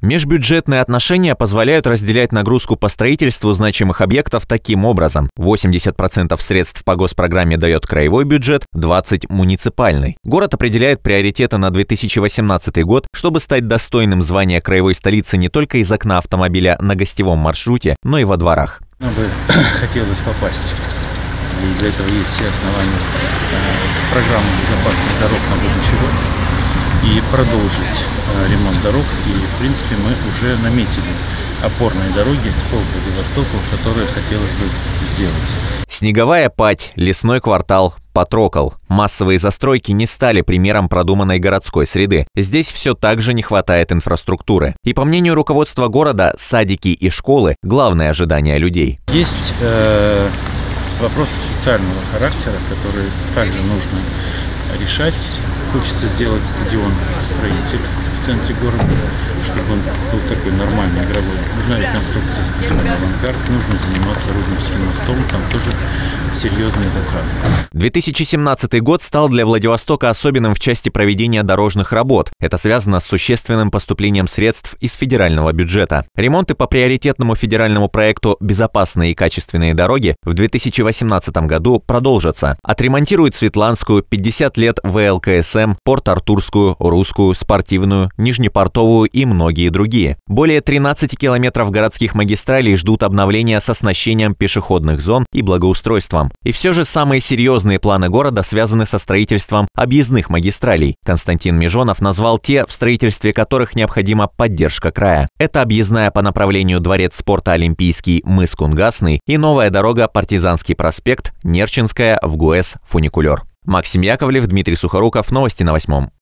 Межбюджетные отношения позволяют разделять нагрузку по строительству значимых объектов таким образом. 80% средств по госпрограмме дает краевой бюджет, 20% – муниципальный. Город определяет приоритеты на 2018 год, чтобы стать достойным звания краевой столицы не только из окна автомобиля на гостевом маршруте, но и во дворах. Нам бы хотелось попасть, и для этого есть все основания, в программу безопасных дорог на будущий год и продолжить ремонт дорог. И, в принципе, мы уже наметили опорные дороги по Владивостоку, которые хотелось бы сделать. Снеговая падь, лесной квартал, Патрокол. Массовые застройки не стали примером продуманной городской среды. Здесь все так же не хватает инфраструктуры. И по мнению руководства города, садики и школы – главное ожидание людей. Есть вопросы социального характера, которые также нужно решать. Хочется сделать стадион-строитель в центре города, чтобы он был такой нормальный, игровой. Нужна реконструкция стадиона «Авангард», нужно заниматься Рудневским мостом, там тоже серьезные затраты. 2017 год стал для Владивостока особенным в части проведения дорожных работ. Это связано с существенным поступлением средств из федерального бюджета. Ремонты по приоритетному федеральному проекту «Безопасные и качественные дороги» в 2018 году продолжатся. Отремонтируют Светланскую, 50 лет ВЛКСМ, Порт-Артурскую, Русскую, Спортивную, Нижнепортовую и многие другие. Более 13 километров городских магистралей ждут обновления с оснащением пешеходных зон и благоустройством. И все же самые серьезные планы города связаны со строительством объездных магистралей. Константин Межонов назвал те, в строительстве которых необходима поддержка края. Это объездная по направлению Дворец спорта Олимпийский, мыс Кунгасный и новая дорога Партизанский проспект, Нерчинская, ВГУЭС, фуникулер. Максим Яковлев, Дмитрий Сухоруков. Новости на 8.